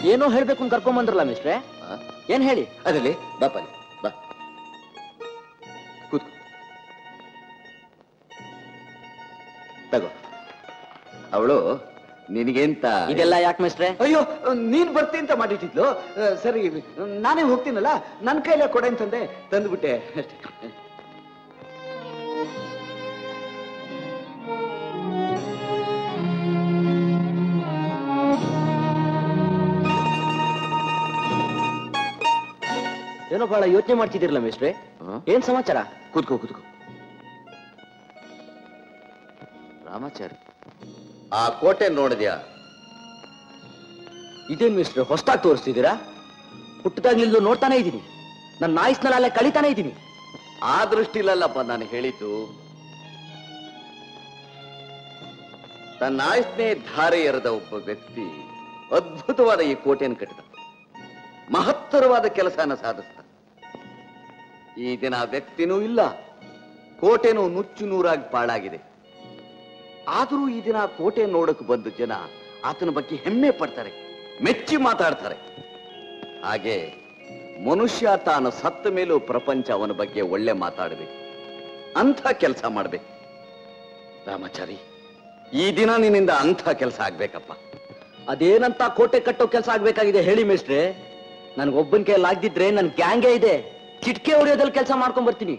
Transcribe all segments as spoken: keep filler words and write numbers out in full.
ಏನೋ ಹೇಳ್ಬೇಕು ಅಂತ ಕರ್ಕೊಂಡ್ ಬಂದ್ರಲ್ಲ ಮಿಸ್ಟ್ರೆ, ಏನ್ ಹೇಳಿ? ಅದಲ್ಲಿ ಬಾಪಲ್ಲಿ ಬಾ ಕೂತ್ಕೋ. ತಗೋ, ಅವಳು ನಿನಗೆಂತ ಇದೆಲ್ಲ ಯಾಕೆ ಮಿಸ್ಟ್ರೆ? ಅಯ್ಯೋ, ನೀನ್ ಬರ್ತೀನಿ ಅಂತ ಮಾಡಿಟ್ಟಿದ್ಲು. ಸರಿ, ನಾನೇ ಹೋಗ್ತೀನಲ್ಲ, ನನ್ನ ಕೈಲೇ ಕೊಡೆ ಅಂತಂದೆ, ತಂದ್ಬಿಟ್ಟೆ. ಏನೋ ಬಹಳ ಯೋಚನೆ ಮಾಡ್ತಿದ್ದೀರಲ್ಲ ಮಿಸ್ಟ್ರೆ, ಏನ್ ಸಮಾಚಾರ? ಕೂತ್ಕೋ ಕೂತ್ಕೋ. ರಾಮಾಚಾರಿ, ಆ ಕೋಟೆ ನೋಡಿದ್ಯಾ? ಇದೇನ್ ಮಿಸ್ಟ್ರೆ ಹೊಸದಾಗಿ ತೋರಿಸ್ತಿದ್ದೀರಾ? ಹುಟ್ಟದಾಗ್ಲಿಂದ ನೋಡ್ತಾನೆ ಇದ್ದೀನಿ, ನನ್ನ ಆಯುಸ್ನಲ್ಲೇ ಕಳಿತಾನೆ ಇದ್ದೀನಿ. ಆ ದೃಷ್ಟಿಲಲ್ಲಪ್ಪ ನಾನು ಹೇಳಿದ್ದು. ತನ್ನ ಆಯುಸ್ನೇ ಧಾರೆ ಎರೆದ ಒಬ್ಬ ವ್ಯಕ್ತಿ ಅದ್ಭುತವಾದ ಈ ಕೋಟೆಯನ್ನು ಕಟ್ಟಿದ, ಮಹತ್ತರವಾದ ಕೆಲಸನ ಸಾಧಿಸ್ತ. ಈ ದಿನ ವ್ಯಕ್ತಿನೂ ಇಲ್ಲ, ಕೋಟೆನೂ ನುಚ್ಚು ನೂರಾಗಿ ಪಾಳಾಗಿದೆ. ಆದರೂ ಈ ದಿನ ಕೋಟೆ ನೋಡಕ್ ಬಂದ ಜನ ಆತನ ಬಗ್ಗೆ ಹೆಮ್ಮೆ ಪಡ್ತಾರೆ, ಮೆಚ್ಚಿ ಮಾತಾಡ್ತಾರೆ. ಹಾಗೆ ಮನುಷ್ಯ ತಾನು ಸತ್ತ ಮೇಲೂ ಪ್ರಪಂಚ ಅವನ ಬಗ್ಗೆ ಒಳ್ಳೆ ಮಾತಾಡಬೇಕು, ಅಂಥ ಕೆಲಸ ಮಾಡ್ಬೇಕು. ರಾಮಾಚಾರಿ, ಈ ದಿನ ನಿನ್ನಿಂದ ಅಂಥ ಕೆಲಸ ಆಗ್ಬೇಕಪ್ಪ. ಅದೇನಂತ ಕೋಟೆ ಕಟ್ಟೋ ಕೆಲಸ ಆಗ್ಬೇಕಾಗಿದೆ ಹೇಳಿ ಮಿಸ್ಟ್ರೆ? ನನ್ಗೊಬ್ಬನ ಕೈಯಲ್ಲಿ ಆಗ್ದಿದ್ರೆ ನನ್ ಗ್ಯಾಂಗೇ ಇದೆ, ಚಿಟ್ಕೆ ಹೊಡೆಯೋದಲ್ಲಿ ಕೆಲಸ ಮಾಡ್ಕೊಂಡ್ ಬರ್ತೀನಿ.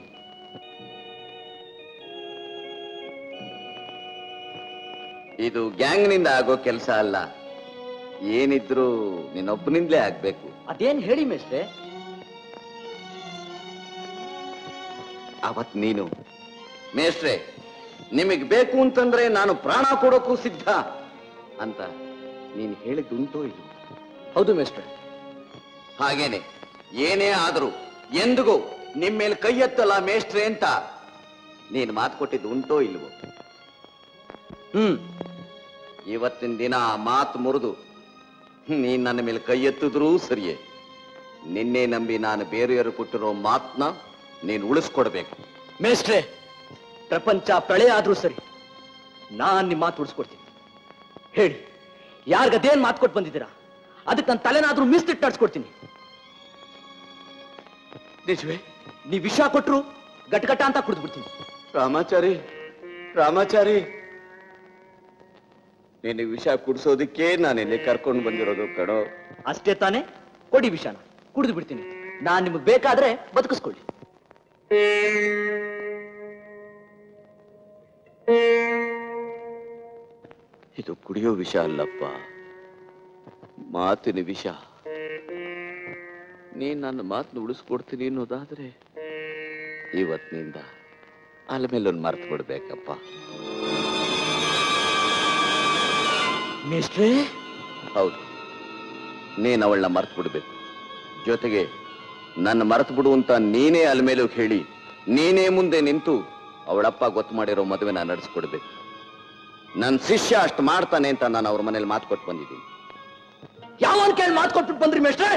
ಇದು ಗ್ಯಾಂಗ್ನಿಂದ ಆಗೋ ಕೆಲಸ ಅಲ್ಲ, ಏನಿದ್ರು ನೀನೊಬ್ಬನಿಂದಲೇ ಆಗ್ಬೇಕು. ಅದೇನ್ ಹೇಳಿ ಮಿಸ್ಟ್ರೆ? ಅವತ್ ನೀನು ಮೇಷ್ಟ್ರೆ, ನಿಮಗ್ ಬೇಕು ಅಂತಂದ್ರೆ ನಾನು ಪ್ರಾಣ ಕೊಡೋಕ್ಕೂ ಸಿದ್ಧ ಅಂತ ನೀನು ಹೇಳಿದ್ದುಂಟೋ ಇದು? ಹೌದು ಮಿಸ್ಟ್ರೆ. ಹಾಗೇನೆ ಏನೇ ಆದರೂ ಎಂದಿಗೂ ನಿಮ್ಮೇಲೆ ಕೈ ಎತ್ತಲ್ಲ ಮೇಷ್ಟ್ರೆ ಅಂತ ನೀನು ಮಾತು ಕೊಟ್ಟಿದ್ದು ಉಂಟೋ ಇಲ್ವೋ? ಹ್ಮ್. ಇವತ್ತಿನ ದಿನ ಆ ಮಾತು ಮುರಿದು ನೀನ್ ನನ್ನ ಮೇಲೆ ಕೈ ಎತ್ತಿದ್ರೂ ಸರಿಯೇ, ನಿನ್ನೆ ನಂಬಿ ನಾನು ಬೇರೆಯವರು ಕೊಟ್ಟಿರೋ ಮಾತನ್ನ ನೀನು ಉಳಿಸ್ಕೊಡ್ಬೇಕು. ಮೇಷ್ಟ್ರೆ, ಪ್ರಪಂಚ ಪ್ರಳಯ ಆದ್ರೂ ಸರಿ, ನಾನ್ ನಿಮ್ಮ ಮಾತು ಉಳಿಸ್ಕೊಡ್ತೀನಿ. ಹೇಳಿ, ಯಾರಿಗದೇನ್ ಮಾತು ಕೊಟ್ಟು ಬಂದಿದ್ದೀರಾ? ಅದಕ್ಕೆ ನನ್ನ ತಲೆನಾದ್ರೂ ಮೀಸ್ತಿಟ್ಟು ನಡ್ಸ್ಕೊಡ್ತೀನಿ. ನಿಜವೇ? ನೀವ್ ವಿಷ ಕೊಟ್ರು ಗಟ್ಗಟ ಅಂತ ಕುಡಿದು ಬಿಡ್ತೀನಿ. ರಾಮಾಚಾರಿ, ರಾಮಾಚಾರಿ, ನೀನು ವಿಷ ಕುಡಿಸೋದಕ್ಕೆ ನಾನಿಲ್ಲಿ ಕರ್ಕೊಂಡು ಬಂದಿರೋದು ಕಣೋ. ಅಷ್ಟೇ ತಾನೇ? ಕೊಡಿ ವಿಷನ, ಕುಡಿದು ಬಿಡ್ತೀನಿ. ನಾನ್ ನಿಮಗ್ ಬೇಕಾದ್ರೆ ಬದುಕಿಸ್ಕೊಳ್ಳಿ. ಇದು ಕುಡಿಯೋ ವಿಷ ಅಲ್ಲಪ್ಪ, ಮಾತಿನ ವಿಷ. ನೀನ್ ನನ್ನ ಮಾತನ್ನ ಉಳಿಸ್ಕೊಡ್ತೀನಿ ಅನ್ನೋದಾದ್ರೆ ಇವತ್ತಿನಿಂದ ಅಲ್ಲ ಮೇಲೊಂದು ಮರ್ತು ಬಿಡ್ಬೇಕಪ್ಪ. ಮೇಷ್ಟ್ರೇ? ಹೌದು, ನೀನ್ ಅವಳನ್ನ ಮರ್ತು ಬಿಡ್ಬೇಕು. ಜೊತೆಗೆ ನನ್ನ ಮರೆತು ಬಿಡು ಅಂತ ನೀನೇ ಅಲ್ ಮೇಲೂ ಹೇಳಿ, ನೀನೇ ಮುಂದೆ ನಿಂತು ಅವಳಪ್ಪ ಗೊತ್ತು ಮಾಡಿರೋ ಮದುವೆನ ನಡೆಸ್ಕೊಡ್ಬೇಕು. ನನ್ನ ಶಿಷ್ಯ ಅಷ್ಟು ಮಾಡ್ತಾನೆ ಅಂತ ನಾನು ಅವ್ರ ಮನೇಲಿ ಮಾತು ಕೊಟ್ಟು ಬಂದಿದ್ದೀನಿ. ಯಾವನ್ ಕೇಳಿ ಮಾತು ಕೊಟ್ಬಿಟ್ಟು ಬಂದ್ರಿ ಮೇಷ್ಟ್ರೆ?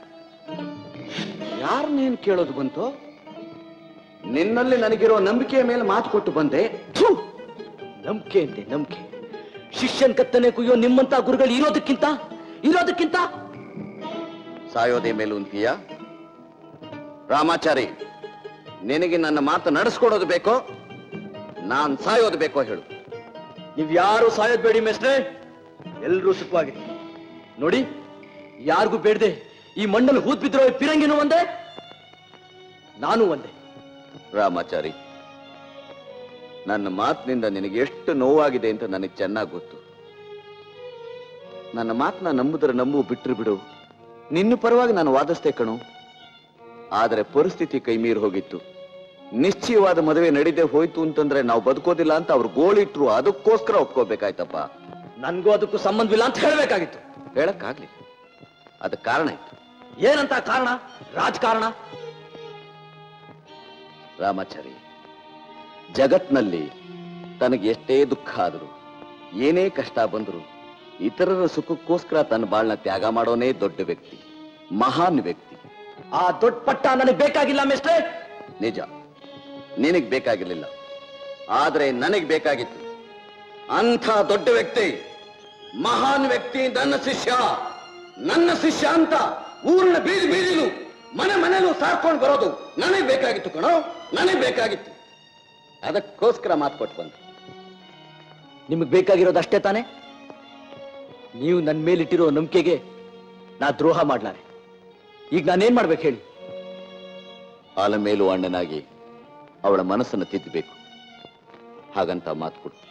ಯಾರು ನೀನ್ ಕೇಳೋದು ಬಂತು? ನಿನ್ನಲ್ಲಿ ನನಗಿರೋ ನಂಬಿಕೆಯ ಮೇಲೆ ಮಾತು ಕೊಟ್ಟು ಬಂದೆ. ನಂಬಿಕೆ ಅಂತೆ ನಂಬಿಕೆ. ಶಿಷ್ಯನ್ ಕತ್ತನೆ ಕುಯ್ಯೋ ನಿಮ್ಮಂತ ಗುರುಗಳು ಇರೋದಕ್ಕಿಂತ ಇರೋದಕ್ಕಿಂತ ಸಾಯೋದೇ ಮೇಲೂ ಅಂತೀಯ? ರಾಮಾಚಾರಿ, ನಿನಗೆ ನನ್ನ ಮಾತು ನಡೆಸ್ಕೊಡೋದು ಬೇಕೋ ನಾನ್ ಸಾಯೋದು ಬೇಕೋ ಹೇಳು? ನೀವ್ ಯಾರು ಸಾಯೋದ್ ಬೇಡಿ ಮೇಷ್ಟ್ರೆ, ಎಲ್ರೂ ಸುಖವಾಗಿರಿ. ನೋಡಿ, ಯಾರಿಗೂ ಬೇಡದೆ ಈ ಮಣ್ಣಲ್ಲಿ ಹೂತ್ ಬಿದ್ರೋ ಪಿರಂಗಿನೂ ಒಂದೇ, ನಾನು ಒಂದೇ. ರಾಮಾಚಾರಿ, ನನ್ನ ಮಾತಿನಿಂದ ನಿನಗೆ ಎಷ್ಟು ನೋವಾಗಿದೆ ಅಂತ ನನಗೆ ಚೆನ್ನಾಗಿ ಗೊತ್ತು. ನನ್ನ ಮಾತನ್ನ ನಂಬುದ್ರೆ ನಂಬು, ಬಿಟ್ಟರು ಬಿಡು, ನಿನ್ನ ಪರವಾಗಿ ನಾನು ವಾದಿಸ್ತೆ ಕಣು. ಆದರೆ ಪರಿಸ್ಥಿತಿ ಕೈ ಮೀರಿ ಹೋಗಿತ್ತು. ನಿಶ್ಚಯವಾದ ಮದುವೆ ನಡೀದೆ ಹೋಯ್ತು ಅಂತಂದ್ರೆ ನಾವು ಬದುಕೋದಿಲ್ಲ ಅಂತ ಅವ್ರು ಗೋಳಿಟ್ರು, ಅದಕ್ಕೋಸ್ಕರ ಒಪ್ಕೋಬೇಕಾಯ್ತಪ್ಪ. ನನ್ಗೂ ಅದಕ್ಕೂ ಸಂಬಂಧವಿಲ್ಲ ಅಂತ ಹೇಳ್ಬೇಕಾಗಿತ್ತು. ಹೇಳಕ್ಕಾಗ್ಲಿ, ಅದಕ್ಕೆ ಕಾರಣ ಇತ್ತು. ಏನಂತ ಕಾರಣ? ರಾಜಕಾರಣ. ರಾಮಾಚಾರಿ, ಜಗತ್ನಲ್ಲಿ ತನಗೆ ಎಷ್ಟೇ ದುಃಖ ಆದರೂ, ಏನೇ ಕಷ್ಟ ಬಂದರೂ ಇತರರ ಸುಖಕ್ಕೋಸ್ಕರ ತನ್ನ ಬಾಳ್ನ ತ್ಯಾಗ ಮಾಡೋನೇ ದೊಡ್ಡ ವ್ಯಕ್ತಿ, ಮಹಾನ್ ವ್ಯಕ್ತಿ. ಆ ದೊಡ್ಡ ಪಟ್ಟ ನನಗೆ ಬೇಕಾಗಿಲ್ಲ ಮೇಷ್ಟ್ರೆ. ನಿಜ, ನಿನಗ್ ಬೇಕಾಗಿರ್ಲಿಲ್ಲ, ಆದ್ರೆ ನನಗ್ ಬೇಕಾಗಿತ್ತು. ಅಂಥ ದೊಡ್ಡ ವ್ಯಕ್ತಿ, ಮಹಾನ್ ವ್ಯಕ್ತಿ ನನ್ನ ಶಿಷ್ಯ ನನ್ನ ಶಿಷ್ಯ ಅಂತ ಊರಿನ ಬೀದಿ ಬೀದಿಲು ಮನೆ ಮನೆಯಲ್ಲೂ ಸಾರ್ಕೊಂಡು ಬರೋದು ನನಗೆ ಬೇಕಾಗಿತ್ತು ಕಣೋ, ನನಗೆ ಬೇಕಾಗಿತ್ತು. ಅದಕ್ಕೋಸ್ಕರ ಮಾತು ಕೊಟ್ಟು ಬಂದೆ. ನಿಮಗೆ ಬೇಕಾಗಿರೋದು ಅಷ್ಟೇ ತಾನೆ? ನೀವು ನನ್ನ ಮೇಲಿಟ್ಟಿರೋ ನಂಬಿಕೆಗೆ ನಾ ದ್ರೋಹ ಮಾಡ್ಲಾರೆ. ಈಗ ನಾನೇನ್ ಮಾಡ್ಬೇಕು ಹೇಳಿ? ಆಲ ಮೇಲೂ ಅಣ್ಣನಾಗಿ ಅವಳ ಮನಸ್ಸನ್ನು ತಿದ್ದಬೇಕು. ಹಾಗಂತ ಮಾತು ಕೊಡ್ತೀನಿ.